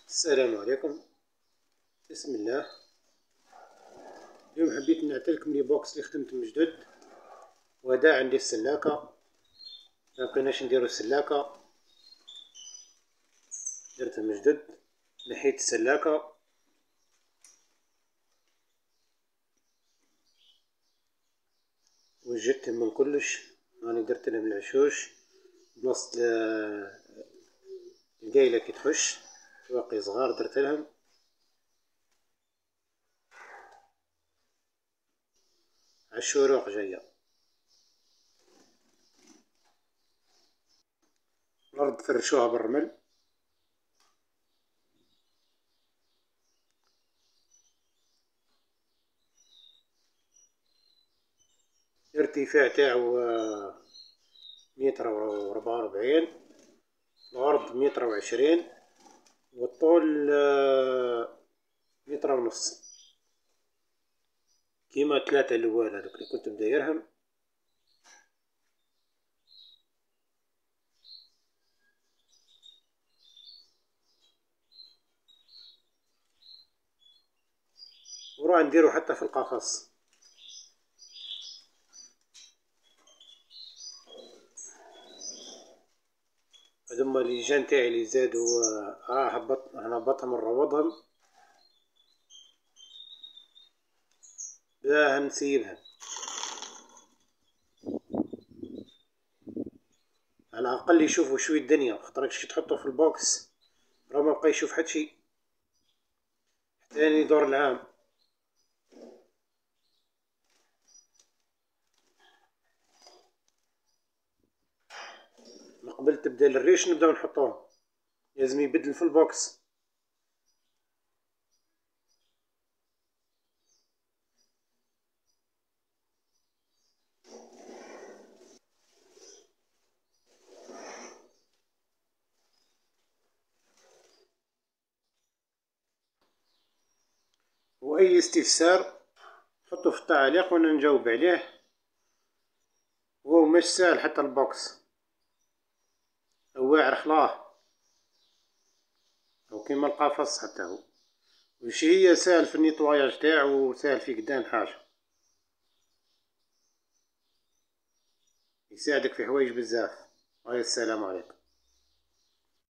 السلام عليكم. بسم الله. اليوم حبيت نعطيلكم لي بوكس اللي خدمت من جدد. وهذا عندي السلاكة، مبقيناش نديرو السلاكة، درتها من جدد. نحيت السلاكة وجدتهم من كلش. راني درت لهم العشوش بلاصة القايلة كي تخش واقي صغار درت لهم. عالشروق جاية. الأرض فرشوها بالرمل. الارتفاع تاعو 144، العرض 120، والطول 1.5 متر، كيما 3 الاول هذوك اللي كنت مدايرهم. وراح نديرو حتى في القفص. هذوما الليجان تاعي اللي زادو هنهبطهم ونروضهم باه نسيبهم على الاقل يشوفوا شويه الدنيا، خاطر كي تحطو في البوكس راه ما بقى يشوف حتى شي حتى يدور العام. من قبل تبدا الريش نبداو نحطوه، لازم يبدل في البوكس. واي استفسار حطوا في التعليق وانا نجاوب عليه. هو مش ساهل حتى البوكس، واعر خلاه او كيما القفص حتى هو. وشي هي ساهل في النيطواياج تاعو وساهل في قدام حاجه، يساعدك في حوايج بزاف. السلام عليكم.